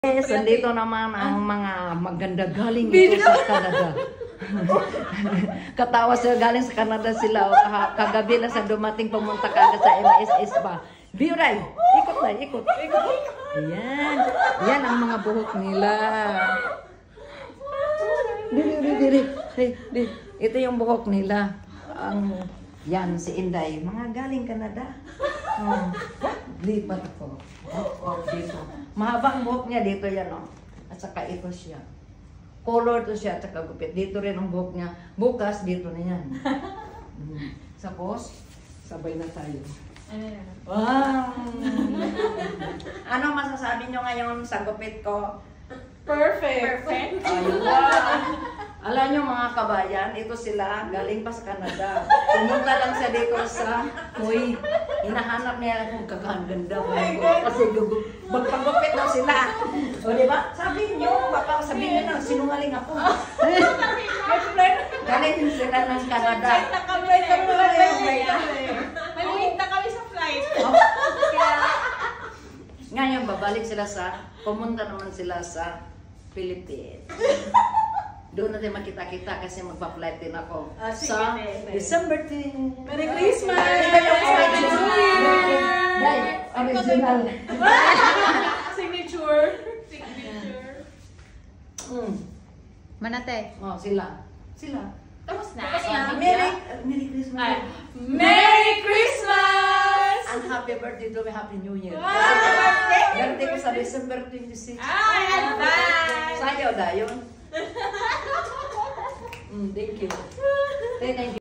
Yes, andito naman ang mga maganda galing dito sa Canada. Katawa sila galing sa Canada sila. Kagabi lang sa dumating pumunta ka sa MSS ba. Biray, ikot na, ikot. Ayan, yan ang mga buhok nila. Diri. Ito yung buhok nila. Yan, si Inday. Mga galing Canada. Lipat ko. Dito. Mahaba ang buhok niya dito yan, oh. At saka ito siya. Color to siya, at saka gupit. Dito rin ang buhok niya. Bukas, dito na yan. Tapos, sabay na tayo. Wow! Ano masasabi nyo ngayon sa gupit ko? Perfect. Ayun. Alam nyo mga kabayan, ito sila, galing pa sa Canada. Pumunta lang siya dito sa Kuwait. Hinahanap niya kung kaganda ko. Kasi magpagupit daw sila. O diba? Sabi nyo, baka sabihin nyo na, sinungaling ako. Galing sila ng Canada. Malimit na kami sa flight. Ngayon, babalik sila pumunta naman sila sa Philippines. Doon natin makita-kita kasi magpa-flight din ako. Sa December 10. Merry Christmas! Original. Signature. Manate. Oh, sila. Tapos na. Merry Christmas. Merry Christmas! And happy birthday to me, Happy New Year. Wow! Birthday ko sa December 26. Ay, advance! Sayo da yun. Thank you. Thank you.